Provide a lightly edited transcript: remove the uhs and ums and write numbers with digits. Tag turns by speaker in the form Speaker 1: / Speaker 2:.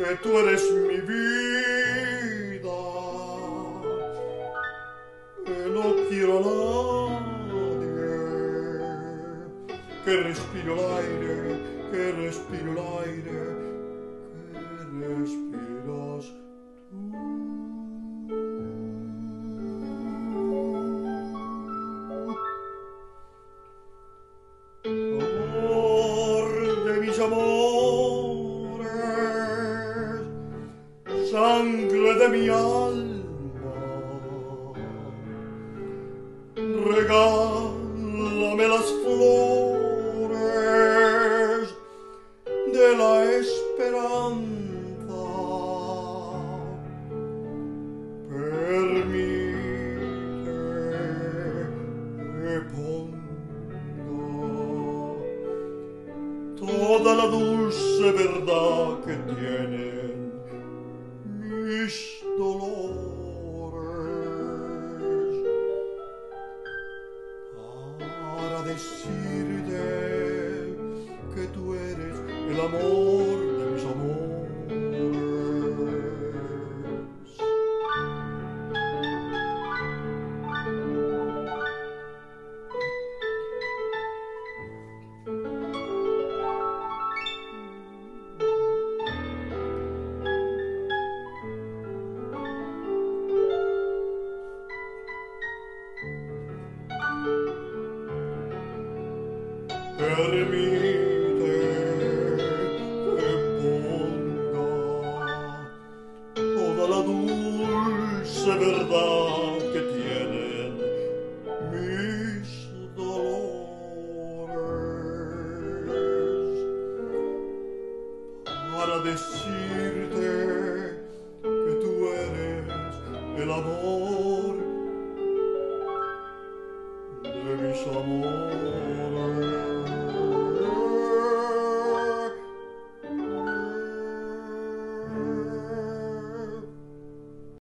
Speaker 1: que tú eres mi vida, que no quiero a nadie, que respiro el aire, que respiro el aire, que respiras tú. Amor de mis amores, sangre de mi alma, regálame las flores de la esperanza. Permite que ponga toda la dulce verdad que tienen mis dolores para decirte que tú eres el amor de mis amores. Permite que ponga toda la dulce verdad que tienen mis dolores para decirte que tú eres el amor de mis amores.